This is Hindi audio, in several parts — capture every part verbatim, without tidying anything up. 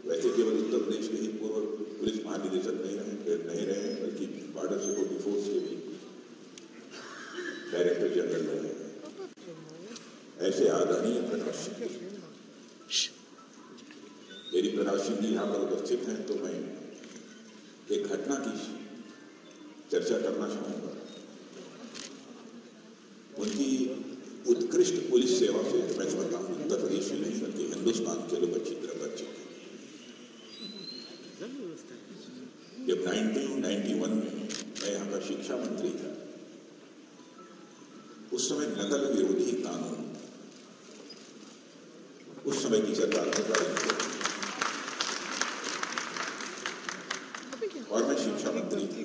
वैसे केवल उत्तर प्रदेश के ही पूर्व पुलिस महानिदेशक नहीं रहे नहीं रहे बल्कि बॉर्डर सिक्योरिटी फोर्स के भी डायरेक्टर जनरल रहे। ऐसे आदरणीय प्रकाश सिंह, यदि प्रकाश सिंह जी यहाँ पर उपस्थित हैं तो मैं एक घटना की चर्चा करना चाहूंगा। उनकी उत्कृष्ट पुलिस सेवा से मैं समझता हूँ उत्तर प्रदेश में नहीं बल्कि हिंदुस्तान के लोग अच्छी तरह परिचित हैं। जब उन्नीस सौ इक्यानवे में मैं यहाँ का शिक्षा मंत्री था, उस समय नकल विरोधी कानून उस समय की सरकार ने जारी किया और मैं शिक्षा मंत्री थी।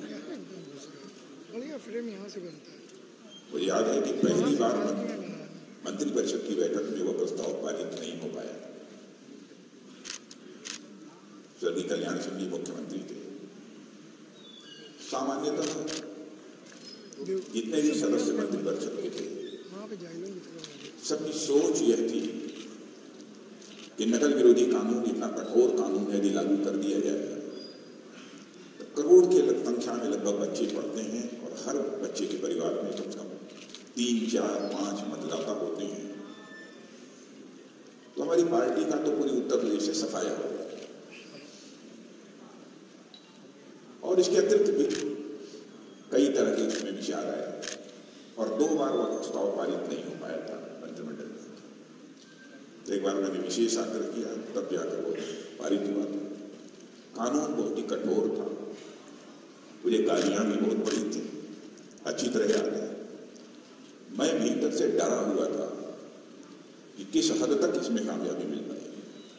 मुझे याद है कि पहली बार मंत्री परिषद की बैठक में वो प्रस्ताव पारित नहीं हो पाया। स्वर्गीय कल्याण सिंह जी मुख्यमंत्री थे। सामान्यतः जितने भी सदस्य मंत्री परिषद के थे, सबकी सोच यह थी कि नकल विरोधी कानून इतना कठोर कानून यदि लागू कर दिया जाए तो करोड़ के संख्या में लगभग बच्चे पढ़ते हैं और हर बच्चे के परिवार में कम से कम तीन चार पांच मतदाता होते हैं, तो हमारी पार्टी का तो पूरी उत्तर प्रदेश से सफाया हो गया। और इसके अतिरिक्त भी कई तरह के इसमें विचार आए और दो बार वह प्रस्ताव पारित नहीं हो पाया था मंत्रिमंडल में। एक बार मैंने विशेष आग्रह किया, तब जाकर वो पारित हुआ था। कानून बहुत ही कठोर था, मुझे गालियां भी बहुत पड़ी थी, अच्छी तरह याद है। मैं भीतर से डरा हुआ था कि किस हद तक इसमें कामयाबी मिल पाएगी।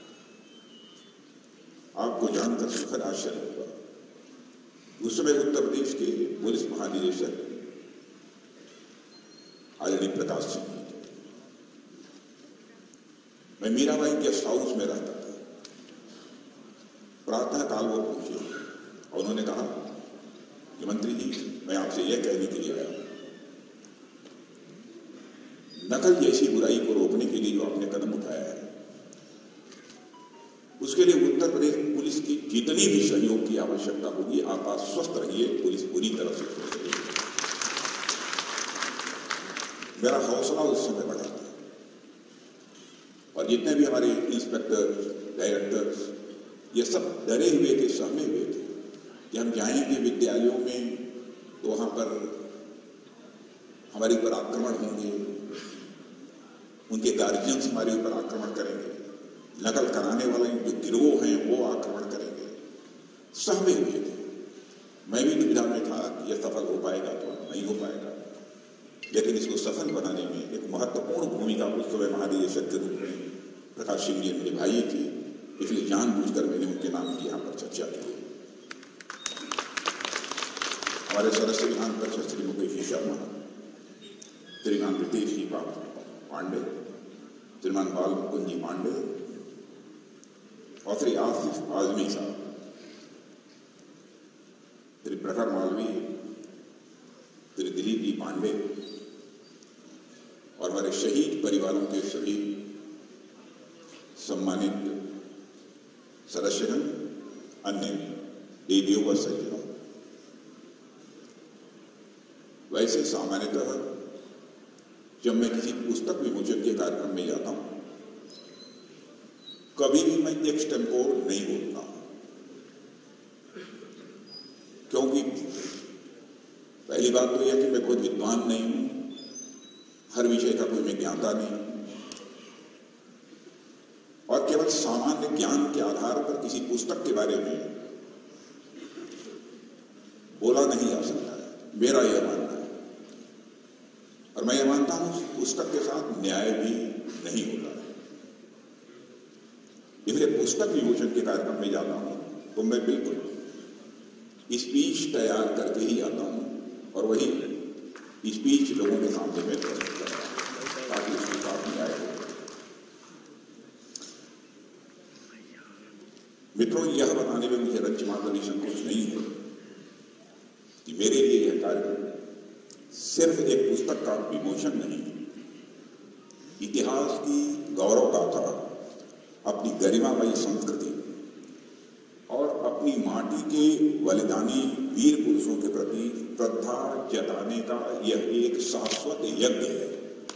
आपको जानकर सुखद आश्चर्य हुआ, उस समय उत्तर प्रदेश के पुलिस महानिदेशक आदरणीय प्रकाश सिंह जी थे। मैं मीराबाई गेस्ट हाउस में रहता था। प्रातः काल वो पहुंचे और उन्होंने कहा कि मंत्री जी, मैं आपसे यह कहने के लिए आया हूं, नकल जैसी बुराई को रोकने के लिए जो आपने कदम उठाया है, उसके लिए उत्तर प्रदेश पुलिस की जितनी भी सहयोग की आवश्यकता होगी, आप आश्वस्त रहिए, पुलिस पूरी तरह से करेगी। मेरा हौसला उस समय बढ़ा था और जितने भी हमारे इंस्पेक्टर डायरेक्टर्स ये सब डरे हुए थे, सहमे हुए थे कि हम जाएंगे विद्यालयों में तो वहां पर हमारे ऊपर आक्रमण होंगे, उनके गार्जियंस हमारे ऊपर आक्रमण करेंगे, नकल कराने वाले जो गिरोह हैं वो आक्रमण करेंगे। सहमे हुए थे। मैं भी दुविधा में था कि यह सफल हो पाएगा तो नहीं हो पाएगा, लेकिन इसको सफल बनाने में एक महत्वपूर्ण भूमिका उस समय महानिदेशक के रूप में प्रकाश सिंह जी ने निभाई थी। इसलिए जानबूझकर मैंने उनके नाम की यहाँ पर चर्चा की। हमारे सदस्य विधान परिषद श्री मुकेश शर्मा, श्रीमान रितेश जी पांडे, श्रीमान बाल मुकुंद जी पांडे और श्री आसिफ आजमी साहब, श्री प्रखर मालवी, श्री दिलीप जी पांडे और हमारे शहीद परिवारों के सभी सम्मानित सदस्यगण, अन्य देवियों व सज्जनों। वैसे सामान्यतः जब मैं किसी पुस्तक विमोचन के कार्यक्रम में जाता हूं, कभी भी मैं एक्सटेम्पोर नहीं बोलता, क्योंकि पहली बात तो यह कि मैं बहुत विद्वान नहीं हूं, हर विषय का कोई मैं ज्ञाता नहीं, और केवल सामान्य ज्ञान के आधार पर किसी पुस्तक के बारे में बोला नहीं जा सकता है, मेरा यह मानना है। और मैं यह मानता हूं पुस्तक के साथ न्याय भी नहीं होता है। इसलिए पुस्तक विमोचन के कार्यक्रम में जाता हूं तो मैं बिल्कुल स्पीच तैयार करके ही आता हूं और वही स्पीच लोगों के सामने में प्रस्तुत करता हूं ताकि उसके साथ न्याय हो। मित्रों, यह बताने में मुझे रंचमात्र भी संकोच नहीं है कि मेरे लिए यह कार्यक्रम सिर्फ एक पुस्तक का विमोचन नहीं, इतिहास की गौरव गाथा, अपनी गरिमामयी संस्कृति अपनी माटी के बलिदानी वीर पुरुषों के प्रति श्रद्धा जताने का यह एक शाश्वत यज्ञ है।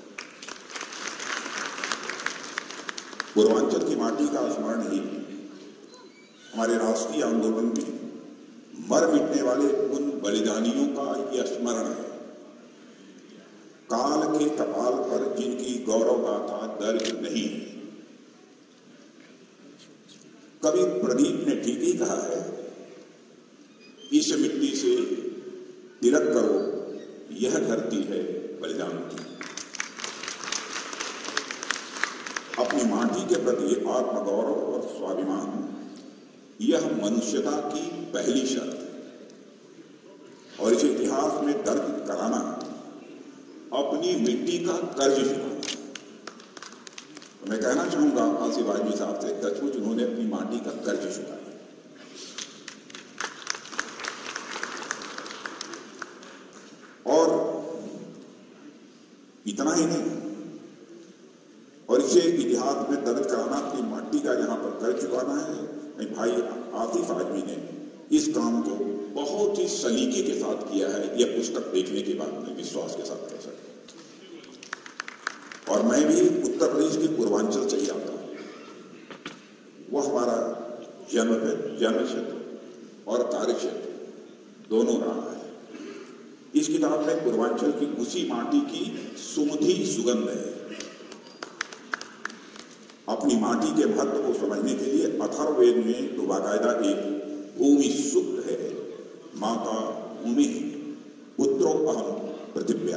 पूर्वांचल की माटी का स्मरण ही हमारे राष्ट्रीय आंदोलन में मर मिटने वाले उन बलिदानियों का यह स्मरण है। काल के कपाल पर जिनकी गौरव गाथा दर्ज नहीं है। कवि प्रदीप ने ठीक ही कहा है, इस मिट्टी से तिलक करो, यह धरती है बलिदान की। अपनी माटी के प्रति आत्मगौरव और स्वाभिमान यह मनुष्यता की पहली शर्त है और इस इतिहास में दर्ज कराना अपनी मिट्टी का कर्ज चुकाना। तो मैं कहना चाहूंगा आसिफ आजमी साहब से, सचमुच उन्होंने अपनी माटी का कर्ज चुकाया। और इतना ही नहीं, और इसे इतिहास में दर्ज कराना, अपनी माटी का यहां पर कर्ज चुकाना है। भाई आसिफ आजमी ने इस काम को बहुत ही सलीके के साथ किया है, यह पुस्तक देखने के बाद मैं विश्वास के साथ कह सकता हूं। और मैं भी उत्तर प्रदेश के पूर्वांचल से ही आता हूं। वह हमारा जन्म जन्म क्षेत्र और कार्य क्षेत्र दोनों रहा है। इस किताब में पूर्वांचल की उसी माटी की सुमधुर सुगंध है। अपनी माटी के महत्व को समझने के लिए अथर्ववेद में तो बाकायदा एक भूमि सूक्त है, माता भूमि पुत्रोपहम पृथिव्या।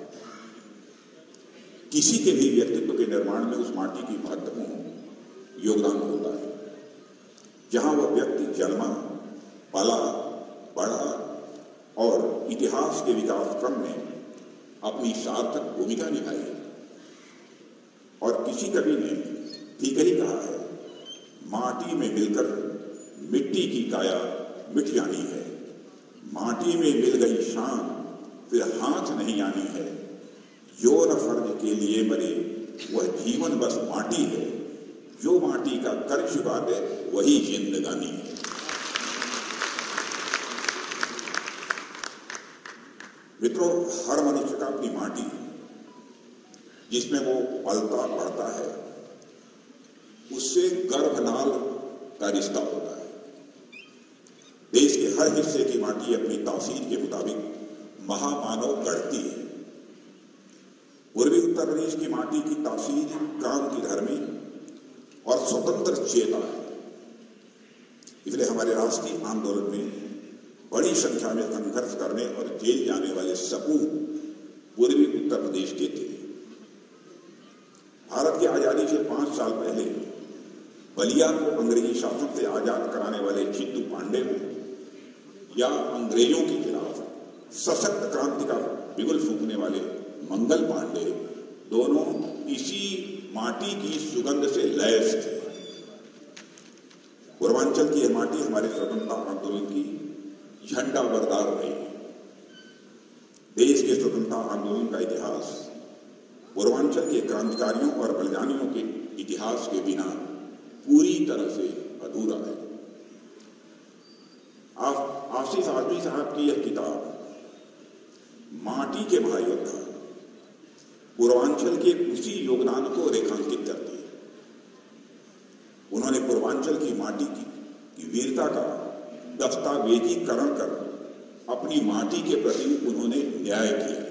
किसी के भी व्यक्तित्व के निर्माण में उस माटी की महत्वपूर्ण योगदान होता है। जहां वह व्यक्ति जन्मा, पला, बढ़ा और इतिहास के विकास क्रम में अपनी सार्थक भूमिका निभाई। और किसी कवि ने ठीक ही कहा है, माटी में मिलकर मिट्टी की काया मिट जानी है। माटी में मिल गई शान फिर हाथ नहीं आनी है। जो न फर्ज के लिए मरे वह जीवन बस माटी है। जो माटी का कर्ज चुका दे वही जिंदगानी है। मित्रों, हर मनुष्य का अपनी माटी जिसमें वो पलता बढ़ता है, उससे गर्भनाल का रिश्ता होता है। देश के हर हिस्से की माटी अपनी तासीर के मुताबिक महामानव गढ़ती है। पूर्वी उत्तर प्रदेश की माटी की तासीर क्रांति धर्मी और स्वतंत्र चेता है। इसलिए हमारे राष्ट्रीय आंदोलन में बड़ी संख्या में संघर्ष करने और जेल जाने वाले सपूत पूर्वी उत्तर प्रदेश के थे। भारत की आजादी से पांच साल पहले बलिया को अंग्रेजी शासन से आजाद कराने वाले चित्तू पांडे हो या अंग्रेजों के खिलाफ सशक्त क्रांति का बिगुल फूंकने वाले मंगल पांडे, दोनों इसी माटी की सुगंध से लैस थे। पूर्वांचल की यह माटी हमारे स्वतंत्रता आंदोलन की झंडा बरदार रही। देश के स्वतंत्रता आंदोलन का इतिहास पूर्वांचल के क्रांतिकारियों और बलिदानियों के इतिहास के बिना पूरी तरह से अधूरा है। आप आसिफ आजमी साहब की यह किताब माटी के महायोद्धा पूर्वांचल के उसी योगदान को रेखांकित करती है। उन्होंने पूर्वांचल की माटी की, की वीरता का दस्तावेजीकरण कर अपनी माटी के प्रति उन्होंने न्याय किया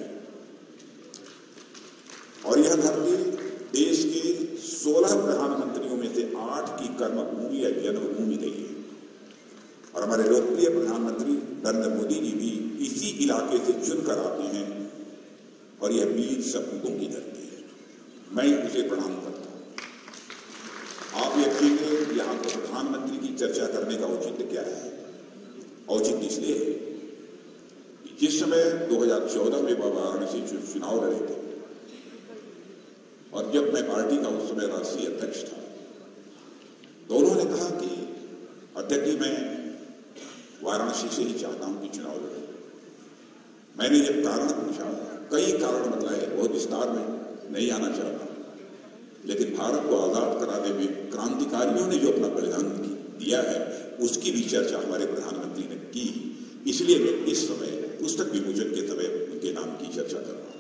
और यह धरती देश के सोलह प्रधानमंत्रियों में से आठ की कर्मभूमि या जन्मभूमि रही है। और हमारे लोकप्रिय प्रधानमंत्री नरेंद्र मोदी जी भी इसी इलाके से चुनकर आते हैं और यह वीर सपूतों की धरती है। मैं उसे प्रणाम करता हूं। आप ये कहेंगे यहाँ पर प्रधानमंत्री की चर्चा करने का औचित्य क्या है? औचित्य इसलिए कि जिस समय दो हजार चौदह में वह वाराणसी चुनाव लड़े थे और जब मैं पार्टी का उस समय राष्ट्रीय अध्यक्ष था, तो उन्होंने कहा कि अध्यक्ष जी, मैं वाराणसी से ही चाहता हूं कि चुनाव लड़े। मैंने जब कारण पूछा, कई कारण बताए, बहुत विस्तार में नहीं आना चाहता, लेकिन भारत को आजाद कराने में क्रांतिकारियों ने जो अपना बलिदान दिया है उसकी भी चर्चा हमारे प्रधानमंत्री ने की। इसलिए मैं इस समय पुस्तक विमोचन के समय उनके नाम की चर्चा कर रहा हूं।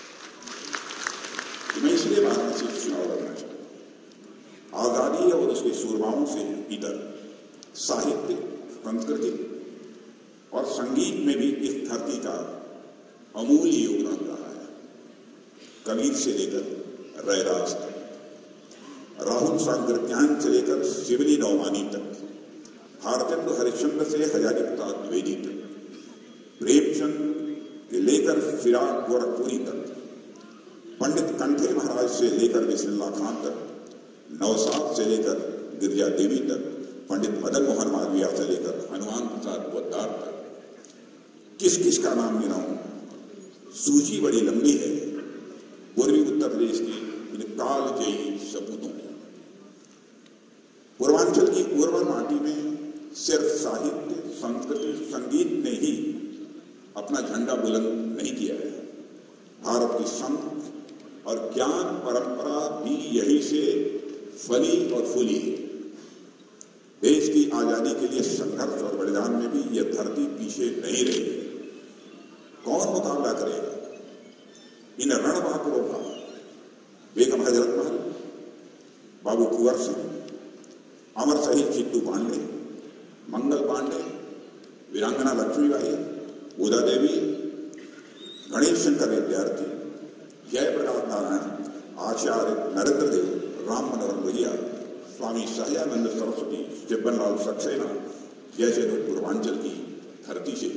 मैं इसलिए वाराणसी चुनाव लड़ना चाहता हूं। आजादी और उसके सूरमाओं से इतर साहित्य, संस्कृति और संगीत में भी इस धरती का अमूल्य योगदान रहा है। कबीर से लेकर रैदास तक, राहुल सांकृत्यायन से लेकर शिवली नौमानी तक, भारतेंदु हरिश्चंद्र से हजारी प्रसाद द्विवेदी तक, प्रेमचंद के लेकर फिराक गोरखपुरी तक, पंडित कंठे महाराज से लेकर बिस्मिल्लाह खान तक, नौसाद से लेकर गिरिजा देवी तक, पंडित मदन मोहन मालवीय से लेकर हनुमान प्रसाद पोद्दार तक, किस किस का नाम गिनाऊं, सूची बड़ी लंबी है। पूर्वी उत्तर प्रदेश की इन कालजयी सपूतों में पूर्वांचल की उर्वर माटी में सिर्फ साहित्य, संस्कृति, संगीत ने ही अपना झंडा बुलंद नहीं किया है। भारत की संत और ज्ञान परंपरा भी यही से फली और फूली है। देश की आजादी के लिए संघर्ष और बलिदान में भी यह धरती पीछे नहीं रही है। कौन मुकाबला करेगा इन रणबहादुरों का? बेगम हजरत महल, बाबू कुंवर सिंह, अमर शहीद चित्तू पांडे, मंगल पांडे, वीरांगना लक्ष्मीबाई, उदा देवी, गणेश शंकर विद्यार्थी, जयप्रकाश नारायण, आचार्य नरेंद्र देव, राम मनोहर लोहिया, स्वामी सहजानंद सरस्वती, जब्बनलाल सक्सेना जैसे लोग पूर्वांचल की धरती से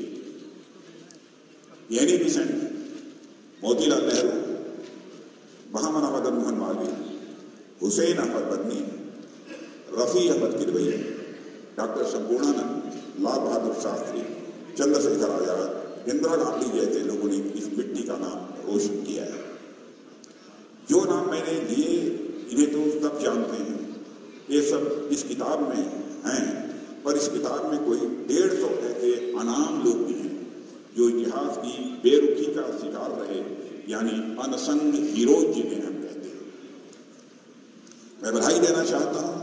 Annie Besant, Motilal Nehru, Mahamana Madan Mohan Malaviya, Hussain Ahmad Badani, Rafi Ahmed Kidwai, doctor Sampurnanand, Lal Bahadur Shastri, Chandrashekhar Azad, Indira Gandhi जैसे लोगों ने इस मिट्टी का नाम रोशन किया है। जो नाम मैंने लिए इन्हें तो सब जानते हैं, ये सब इस किताब में हैं, पर इस किताब में कोई डेढ़ सौ ऐसे अनाम लोग भी हैं जो इतिहास की बेरुखी का शिकार रहे, यानी अनसंग हीरोज जिन्हें हम कहते हैं। मैं बधाई देना चाहता हूं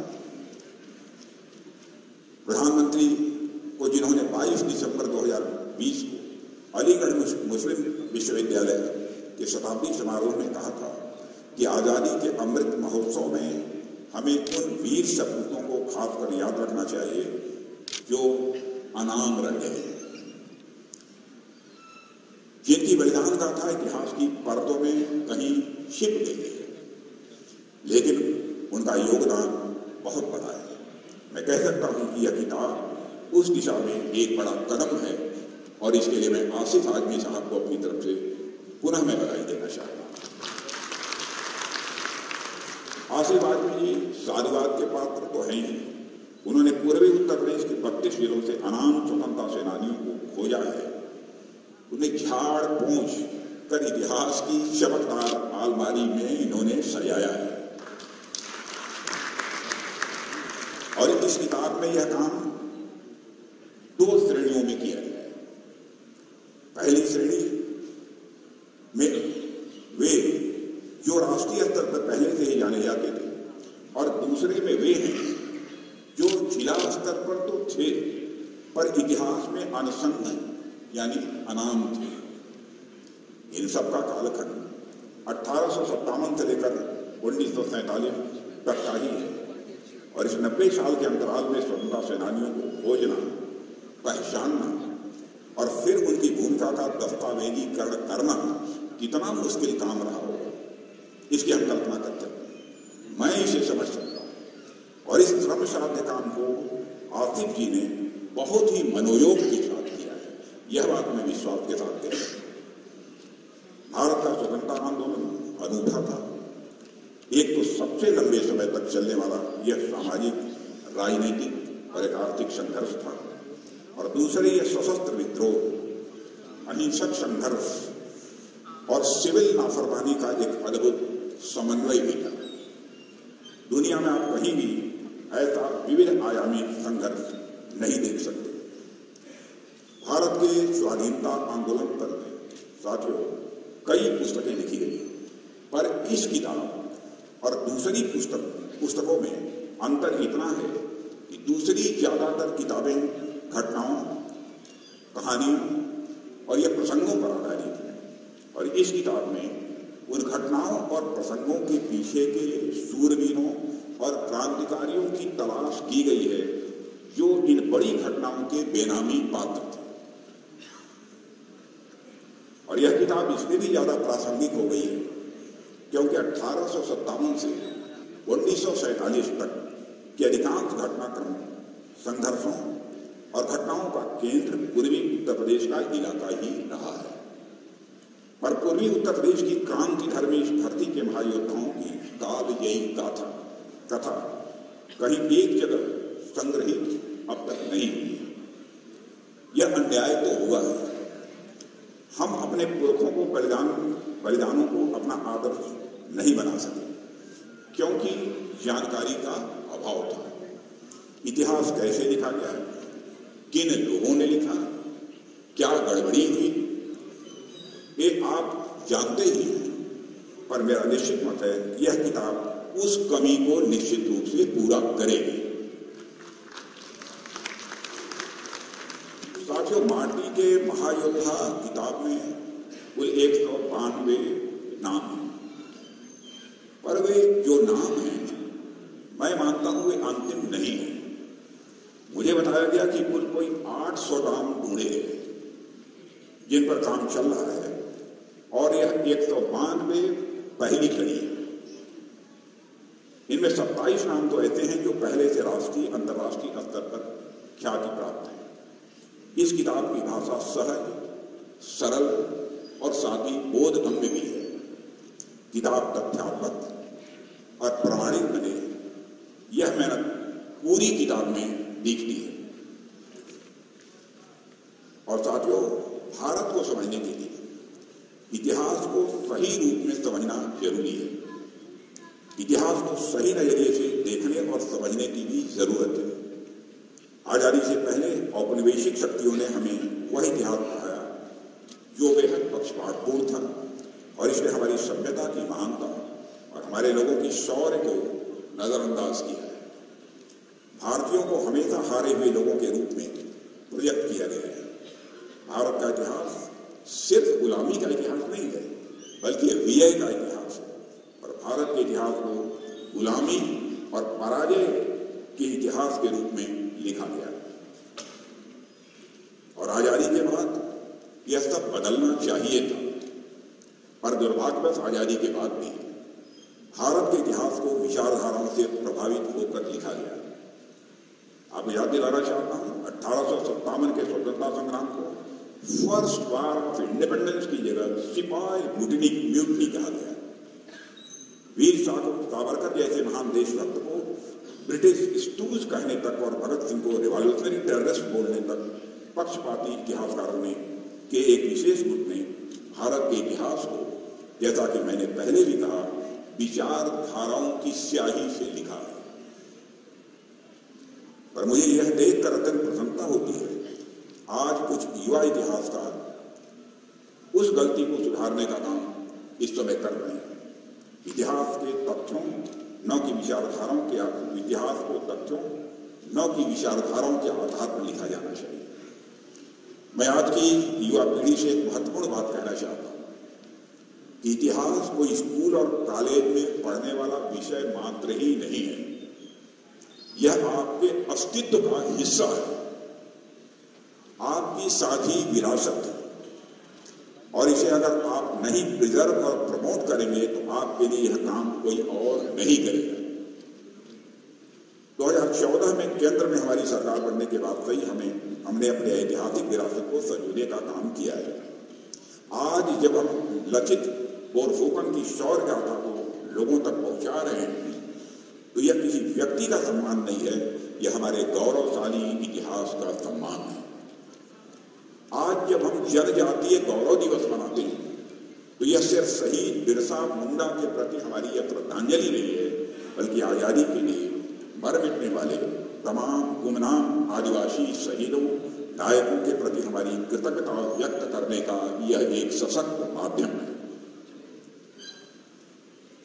प्रधानमंत्री को, जिन्होंने बाईस दिसंबर दो हज़ार बीस को अलीगढ़ मुस्लिम विश्वविद्यालय के शताब्दी समारोह में कहा था कि आजादी के अमृत महोत्सव में हमें उन वीर सपूतों को खासकर याद रखना चाहिए जो अनाम रह गए, जिनकी बलिदान गाथा इतिहास की परतों में कहीं छिप गई है, लेकिन उनका योगदान बहुत बड़ा है। मैं कह सकता हूं कि यह किताब उस दिशा में एक बड़ा कदम है और इसके लिए मैं आसिफ आजमी साहब को अपनी तरफ से पुनः मैं बधाई देना चाहता हूं। आसिफ आजमी जी साधुवाद के पात्र तो हैं ही। उन्होंने पूर्वी उत्तर प्रदेश के बत्तीस जिलों से अनाम स्वतंत्रता सेनानियों को खोजा है। उन्हें झाड़ पोंछ कर इतिहास की चमकदार अलमारी में इन्होंने सजाया है और इस किताब में यह काम दो श्रेणियों में किया गया है। पहली श्रेणी में वे जो राष्ट्रीय स्तर पर पहले से ही जाने जाते थे और दूसरे में वे हैं जो जिला स्तर पर तो थे पर इतिहास में अनसंग यानी अनाम थे। इन सबका कालखंड अठारह सौ सत्तावन से लेकर उन्नीस सौ सैंतालीस तक का ही है और इस नब्बे साल के अंतराल में स्वतंत्रता सेनानियों को खोजना, पहचानना और फिर उनकी भूमिका का दस्तावेजीकरण करना कितना मुश्किल काम रहा होगा, इसकी हम कल्पना कर सकते हैं। मैं इसे समझ सकता हूं और इस श्रम साध्य काम को आसिफ जी ने बहुत ही मनोयोग के साथ किया है, यह बात मैं विश्वास के साथ कहता हूं। भारत का स्वतंत्रता आंदोलन अनूठा था। एक तो सबसे लंबे समय तक चलने वाला यह सामाजिक, राजनीतिक और एक आर्थिक संघर्ष था और दूसरे यह सशस्त्र विद्रोह, अहिंसक संघर्ष और सिविल नाफरमानी का एक अद्भुत समन्वय भी था। दुनिया में आप कहीं भी ऐसा विविध आयामी संघर्ष नहीं देख सकते। भारत के स्वाधीनता आंदोलन पर साथियों कई पुस्तकें लिखी गई, पर इस किताब और दूसरी पुस्तक पुस्तकों में अंतर इतना है कि दूसरी ज्यादातर किताबें घटनाओं, कहानियों और या प्रसंगों पर आधारित है, और इस किताब में उन घटनाओं और प्रसंगों के पीछे के सूरवीरों और क्रांतिकारियों की तलाश की गई है जो इन बड़ी घटनाओं के बेनामी पात्र थे। और यह किताब इसलिए भी ज्यादा प्रासंगिक हो गई है क्योंकि अठारह सौ सत्तावन से उन्नीस सौ सैतालीस तक के अधिकांश घटनाक्रम, संघर्षों और घटनाओं का केंद्र पूर्वी उत्तर प्रदेश का इलाका ही रहा है। पर पूर्वी उत्तर प्रदेश की क्रांति धर्मी इस धरती के महायोद्धाओं की कालजयी गाथा कथा कहीं एक जगह संग्रहित अब तक नहीं हुई है। यह अन्याय तो हुआ है। हम अपने पुरखों को बलिदान बलिदानों को अपना आदर्श नहीं बना सके क्योंकि जानकारी का अभाव था। इतिहास कैसे लिखा गया, किन लोगों ने लिखा, क्या गड़बड़ी हुई, ये आप जानते ही हैं। पर मेरा निश्चित मत है कि यह किताब उस कमी को निश्चित रूप से पूरा करेगी। साथियों, माटी के महायोद्धा किताब में कुल एक सौ बानवे नाम हैं, पर वे जो नाम हैं मैं मानता हूं वे अंतिम नहीं है। मुझे बताया गया कि कुल कोई आठ सौ नाम ढूंढे गए जिन पर काम चल रहा है, और यह एक सौ बानवे पहली कड़ी है। इनमें सत्ताईस नाम तो ऐसे हैं जो पहले से राष्ट्रीय अंतर्राष्ट्रीय स्तर पर ख्याति प्राप्त है। इस किताब की भाषा सहज, सरल और साथ ही बोधगम्य भी है। किताब तथ्यात्मक और प्रामाणिक बने, यह मेहनत पूरी किताब में दिखती है। और साथियों, भारत को समझने के लिए इतिहास को सही रूप में समझना जरूरी है। इतिहास को सही नजरिए से देखने और समझने की भी जरूरत है। आजादी से पहले औपनिवेशिक शक्तियों ने हमें वह इतिहास पढ़ाया जो बेहद पक्षपातपूर्ण था, और इसने हमारी सभ्यता की महानता और हमारे लोगों की शौर्य को नजरअंदाज किया है। भारतीयों को हमेशा हारे हुए लोगों के रूप में प्रोजेक्ट किया गया है। भारत का इतिहास सिर्फ गुलामी का इतिहास नहीं है, बल्कि विजय का इतिहास है। और भारत के इतिहास को गुलामी और पराजय के इतिहास के रूप में लिखा गया। और आजादी के बाद यह सब बदलना चाहिए था, पर दुर्भाग्यवश आजादी के बाद भी भारत के इतिहास को विचारधाराओं से प्रभावित होकर लिखा गया। आपको याद दिलाना चाहता हूं, अठारह सौ सत्तावन के स्वतंत्रता संग्राम को फर्स्ट वार ऑफ इंडिपेंडेंस की जगह सिपाही मुटिनी म्यूटनी कहा गया। वीर सावरकर जैसे महान देशभक्त को ब्रिटिश स्टूज कहने तक और भगत सिंह को रिवॉल्यूशनरी टेररिस्ट बोलने तक पक्षपाती इतिहासकारों ने के एक विशेष गुट ने भारत के इतिहास को, जैसा कि मैंने पहले भी कहा, विचारधाराओं की स्याही से लिखा है। पर मुझे यह देखकर अत्यंत प्रसन्नता होती है आज कुछ युवा इतिहासकार उस गलती को सुधारने का काम इस समय कर रहे हैं। इतिहास के तथ्यों न कि विचारधाराओं के इतिहास को तथ्यों न कि विचारधाराओं के आधार पर लिखा जाना चाहिए। मैं आज की युवा पीढ़ी से एक महत्वपूर्ण बात कहना चाहता हूं कि इतिहास कोई स्कूल और कॉलेज में पढ़ने वाला विषय मात्र ही नहीं है, यह आपके अस्तित्व का हिस्सा है, आपकी साझी विरासत है। और इसे अगर आप नहीं प्रिजर्व और प्रमोट करेंगे तो आपके लिए यह काम कोई और नहीं करेगा। दो हज़ार चौदह में केंद्र में हमारी सरकार बनने के बाद से ही हमें हमने अपने ऐतिहासिक विरासत को संजोने का काम किया है। आज जब हम लचित बोरफुकन की शौर्य गाथा को लोगों तक पहुंचा रहे हैं तो यह किसी व्यक्ति का सम्मान नहीं है, यह हमारे गौरवशाली इतिहास का सम्मान है। आज जब हम जनजातीय गौरव दिवस मनाते हैं तो यह सिर्फ शहीद बिरसा मुंडा के प्रति हमारी यह श्रद्धांजलि नहीं है, बल्कि आजादी के लिए मर मिटने वाले तमाम गुमनाम आदिवासी शहीदों नायकों के प्रति हमारी कृतज्ञता व्यक्त करने का यह एक सशक्त माध्यम है।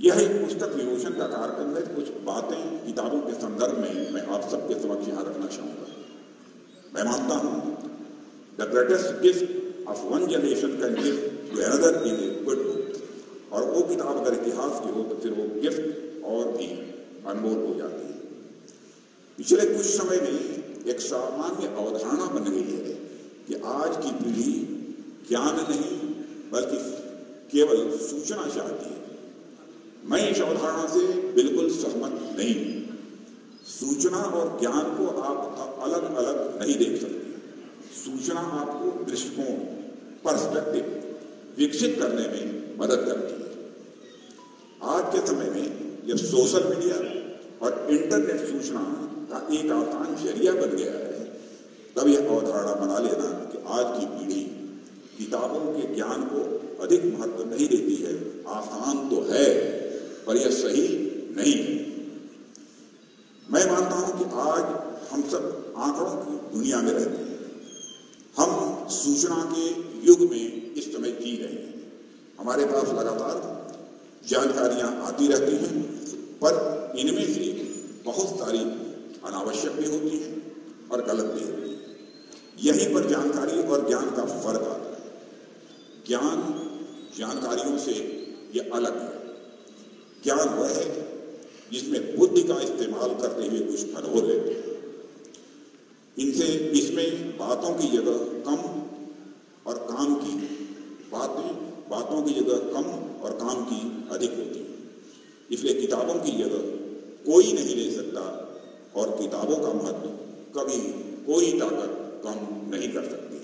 यह एक पुस्तक विमोचन का कार्यक्रम है। कुछ बातें किताबों के संदर्भ में मैं आप सबके समक्ष यहाँ रखना चाहूँगा। मैं मानता हूँ the greatest gift of one generation can give to another is a good book. और वो किताब अगर इतिहास की हो तो फिर वो गिफ्ट और भी अनमोल हो जाती है। पिछले कुछ समय में एक सामान्य अवधारणा बन गई है कि आज की पीढ़ी ज्ञान नहीं बल्कि केवल सूचना चाहती है। मैं इस अवधारणा से बिल्कुल सहमत नहीं हूं। सूचना और ज्ञान को आप अलग अलग नहीं देख सकते। सूचना आपको दृष्टिकोण, पर्सपेक्टिव विकसित करने में मदद करती है। आज के समय में जब सोशल मीडिया और इंटरनेट सूचना का एक आसान जरिया बन गया है, तब यह अवधारणा बना लेना कि आज की पीढ़ी किताबों के ज्ञान को अधिक महत्व नहीं देती है, आसान तो है पर यह सही नहीं है। मैं मानता हूं कि आज हम सब आंकड़ों की दुनिया में रहते हैं। हम सूचना के युग में इस समय जी रहे हैं। हमारे पास लगातार जानकारियां आती रहती हैं, पर इनमें से बहुत सारी अनावश्यक भी होती हैं और गलत भी होती हैं। यहीं पर जानकारी और ज्ञान का फर्क आता है। ज्ञान जानकारियों से यह अलग है। ज्ञान वह है जिसमें बुद्धि का इस्तेमाल करते हुए कुछ अनुभव लेते हैं। इनसे इसमें बातों की जगह कम और काम की बातें बातों की जगह कम और काम की अधिक होती है। इसलिए किताबों की जगह कोई नहीं ले सकता और किताबों का महत्व कभी कोई ताकत कम नहीं कर सकती।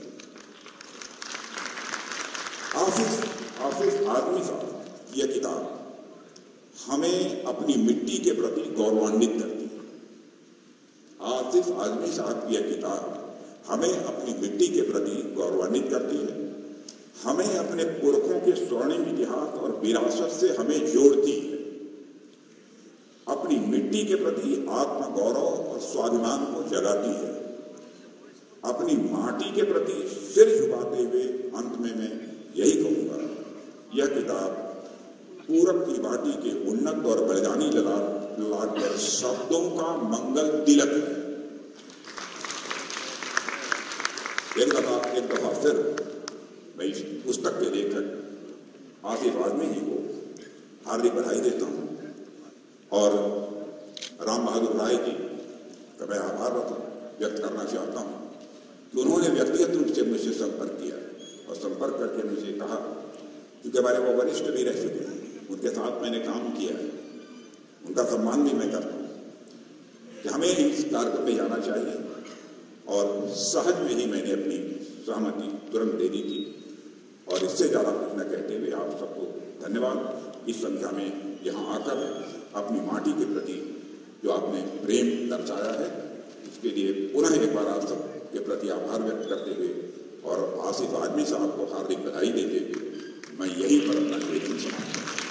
आसिफ आसिफ आजमी साहब यह किताब हमें अपनी मिट्टी के प्रति गौरवान्वित करती है। आसिफ आजमी साहब की यह किताब हमें अपनी मिट्टी के प्रति गौरवान्वित करती है। हमें अपने पुरखों के स्वर्णिम इतिहास और विरासत से हमें जोड़ती है। अपनी मिट्टी के प्रति आत्मगौरव और स्वाभिमान को जगाती है। अपनी माटी के प्रति सिर झुकाते हुए अंत में मैं यही कहूंगा, यह किताब पूरब की माटी के उन्नत और बलिदानी ललाट पर शब्दों का मंगल तिलक है। एक दफा एक दफा फिर मैं इस पुस्तक के लेखक आसिफ आजमी जी को हार्दिक बधाई देता हूँ और राम बहादुर राय जी का मैं आभार व्यक्त करना चाहता हूँ कि उन्होंने व्यक्तिगत रूप से मुझसे संपर्क किया और संपर्क करके मुझे कहा, क्योंकि हमारे वो वरिष्ठ भी रह चुके हैं, उनके साथ मैंने काम किया है, उनका सम्मान भी मैं करता हूँ कि हमें इस कार्यक्रम में जाना चाहिए। और सहज में ही मैंने अपनी सहमति तुरंत दे दी थी। और इससे ज़्यादा कुछ न कहते हुए आप सबको धन्यवाद। इस संख्या में यहाँ आकर अपनी माटी के प्रति जो आपने प्रेम दर्शाया है, इसके लिए पुनः एक बार आप सब के प्रति आभार व्यक्त करते हुए और आसिफ आजमी साहब को हार्दिक बधाई देते हुए मैं यही पर अपना लेखन समाप्त करता हूं।